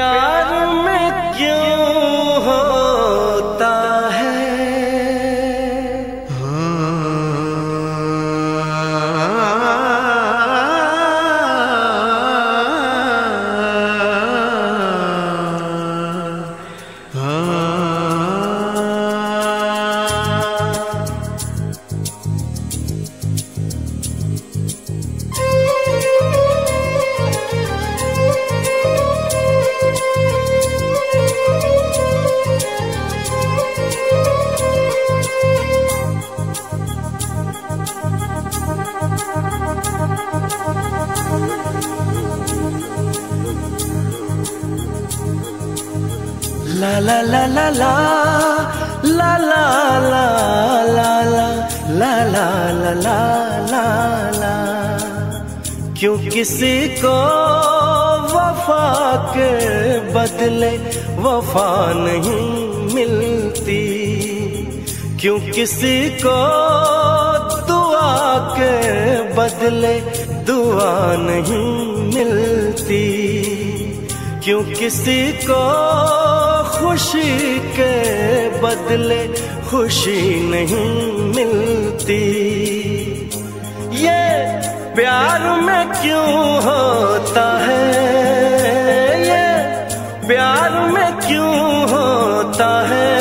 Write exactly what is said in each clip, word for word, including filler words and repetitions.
प्यार में क्यों होता है ला ला ला ला ला ला ला ला ला ला ला ला ला ला ला। क्यों किसी को वफा के बदले वफा नहीं मिलती, क्यों किसी को दुआ के बदले दुआ नहीं मिलती, क्यों किसी को खुशी के बदले खुशी नहीं मिलती। ये प्यार में क्यों होता है, ये प्यार में क्यों होता है,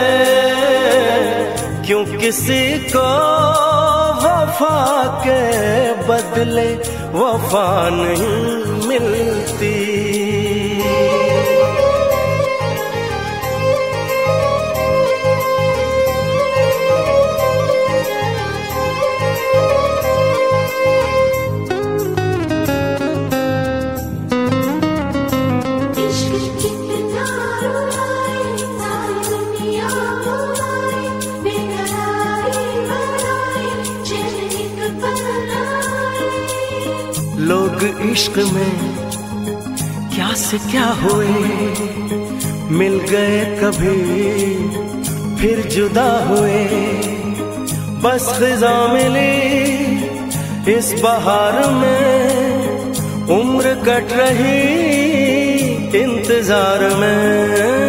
क्यों किसी को वफा के बदले वफा नहीं मिलती। लोग इश्क में क्या से क्या हुए, मिल गए कभी फिर जुदा हुए। बस खिज़ा मिली इस बहार में, उम्र कट रही इंतजार में।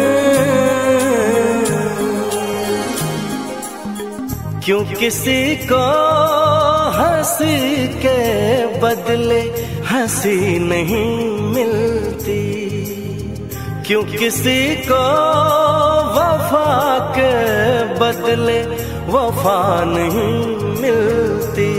क्यों किसी को हंसी के बदले हंसी नहीं मिलती, क्यों किसी को वफा के बदले वफा नहीं मिलती।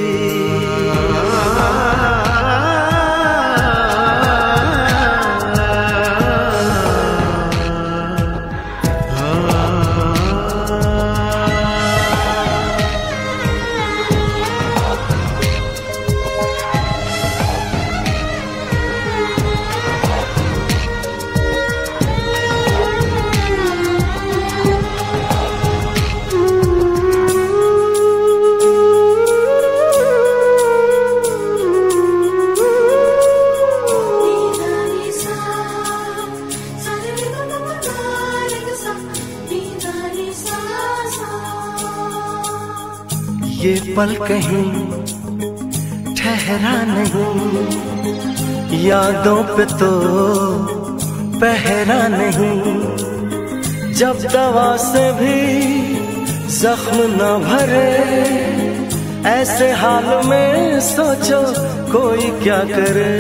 ये पल कहीं ठहरा नहीं, यादों पे तो पहरा नहीं। जब दवा से भी जख्म न भरे, ऐसे हाल में सोचो कोई क्या करे।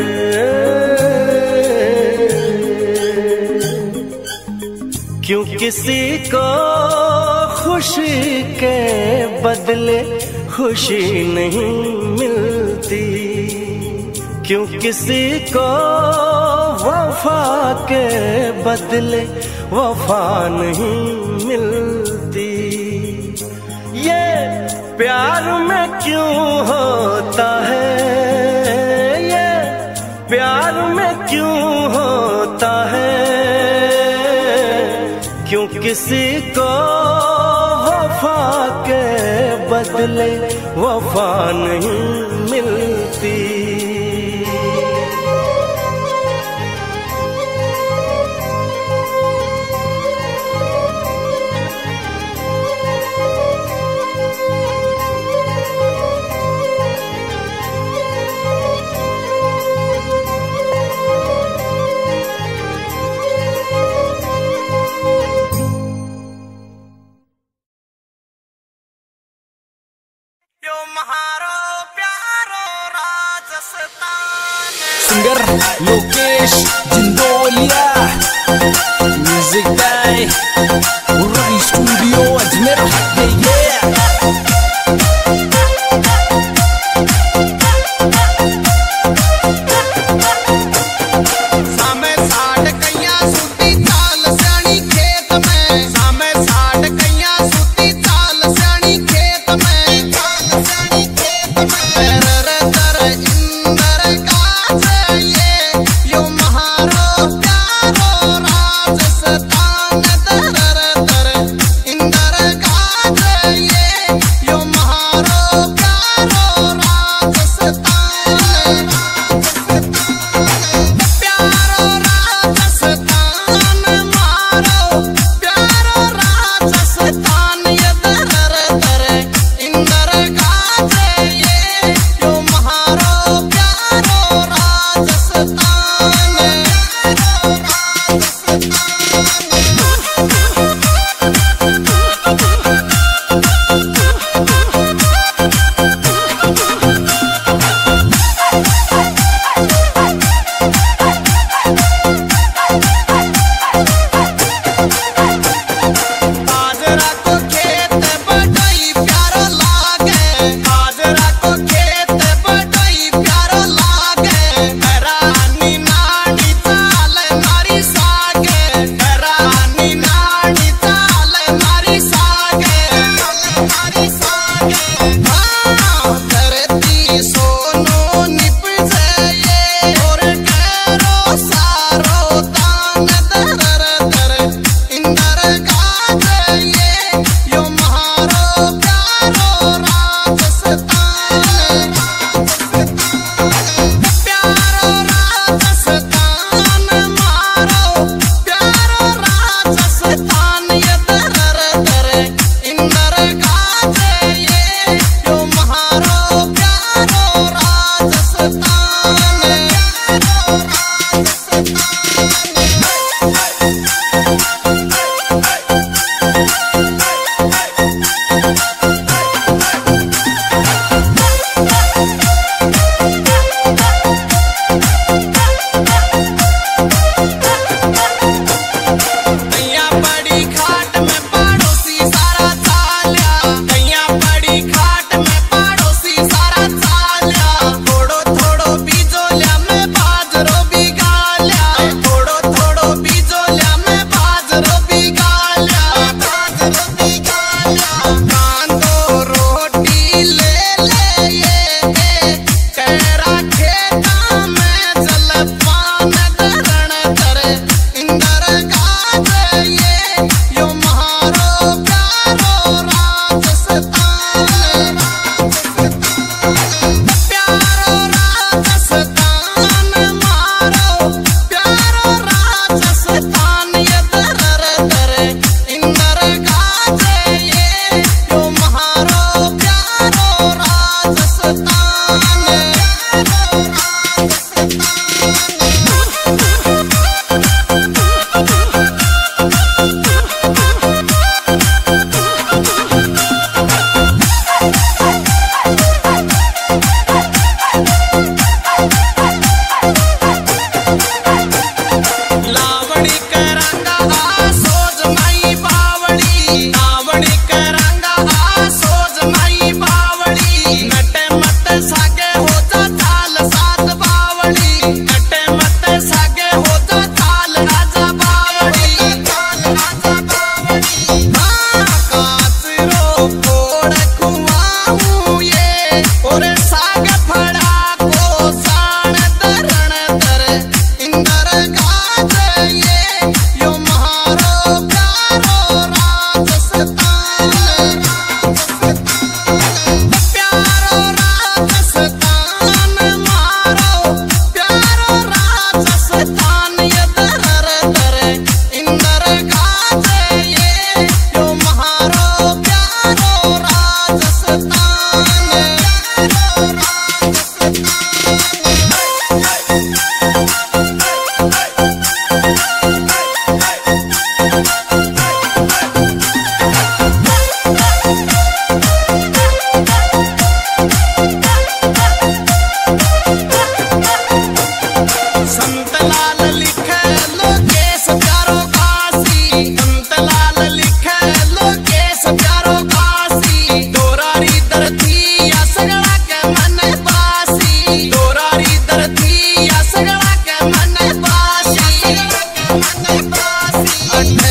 क्यों किसी को खुशी के बदले खुशी नहीं मिलती, क्यों किसी को वफा के बदले वफा नहीं मिलती। ये प्यार में क्यों होता है, ये प्यार में क्यों होता है, क्यों किसी को वफा के बदले वफा नहीं मिलती। अस्सी अठासी